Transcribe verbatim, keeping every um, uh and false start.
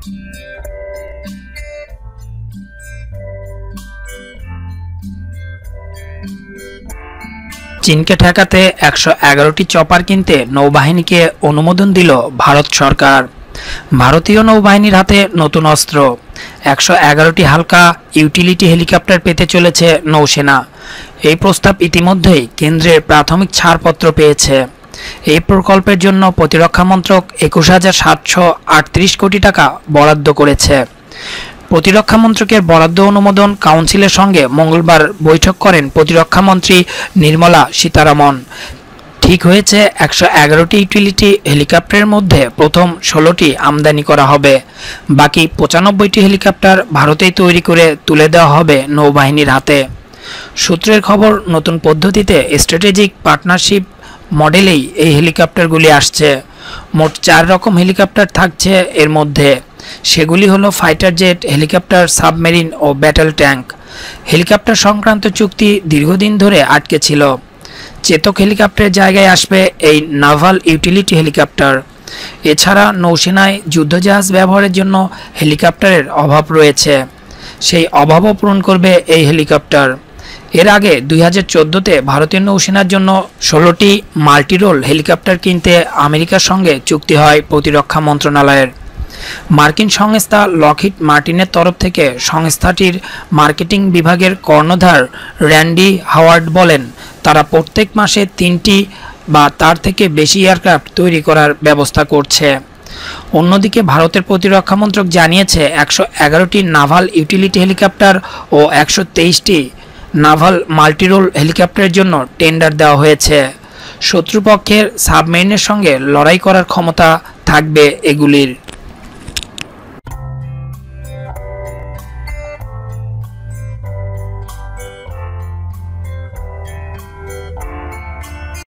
চীনকে ঠেকাতে একশো এগারোটি চপার কিনতে নৌবাহিনীকে অনুমোদন দিল ভারত সরকার। ভারতীয় নৌবাহিনীর হাতে নতুন অস্ত্র, একশো এগারোটি হালকা ইউটিলিটি হেলিকপ্টার পেতে চলেছে নৌসেনা। এই প্রস্তাব ইতিমধ্যেই কেন্দ্রের প্রাথমিক ছাড়পত্র পেয়েছে। এই প্রকল্পের জন্য প্রতিরক্ষা মন্ত্রক একুশ হাজার সাতশো আটত্রিশ কোটি টাকা বরাদ্দ করেছে। প্রতিরক্ষা মন্ত্রকের বরাদ্দ অনুমোদন কাউন্সিলের সঙ্গে মঙ্গলবার বৈঠক করেন প্রতিরক্ষা মন্ত্রী নির্মলা সীতারামন। ঠিক হয়েছে, একশো এগারোটি ইউটিলিটি হেলিকপ্টারের মধ্যে প্রথম ষোলোটি আমদানি করা হবে। বাকি পঁচানব্বইটি হেলিকপ্টার ভারতেই তৈরি করে তুলে দেওয়া হবে নৌবাহিনীর হাতে। সূত্রের খবর, নতুন পদ্ধতিতে স্ট্র্যাটেজিক পার্টনারশিপ মডেলেই এই হেলিকপ্টারগুলি আসছে। মোট চার রকম হেলিকপ্টার থাকছে এর মধ্যে। সেগুলি হলো ফাইটার জেট, হেলিকপ্টার, সাবমেরিন ও ব্যাটল ট্যাঙ্ক। হেলিকপ্টার সংক্রান্ত চুক্তি দীর্ঘদিন ধরে আটকে ছিল। চেতক হেলিকপ্টারের জায়গায় আসবে এই নাভাল ইউটিলিটি হেলিকপ্টার। এছাড়া নৌসেনায় যুদ্ধজাহাজ ব্যবহারের জন্য হেলিকপ্টারের অভাব রয়েছে, সেই অভাবও পূরণ করবে এই হেলিকপ্টার। এর আগে দুই হাজার চোদ্দোতে ভারতীয় নৌসেনার জন্য ষোলোটি মাল্টিরোল হেলিকপ্টার কিনতে আমেরিকার সঙ্গে চুক্তি হয় প্রতিরক্ষা মন্ত্রণালয়ের। মার্কিন সংস্থা লকহিড মার্টিনের তরফ থেকে সংস্থাটির মার্কেটিং বিভাগের কর্ণধার র্যান্ডি হাওয়ার্ড বলেন, তারা প্রত্যেক মাসে তিনটি বা তার থেকে বেশি এয়ারক্রাফট তৈরি করার ব্যবস্থা করছে। অন্যদিকে ভারতের প্রতিরক্ষা মন্ত্রক জানিয়েছে, একশো এগারোটি নাভাল ইউটিলিটি হেলিকপ্টার ও একশো তেইশটি নাভাল মাল্টিরোল হেলিকপ্টারের জন্য টেন্ডার দেওয়া হয়েছে। শত্রুপক্ষের সাবমেরিনের সঙ্গে লড়াই করার ক্ষমতা থাকবে এগুলির।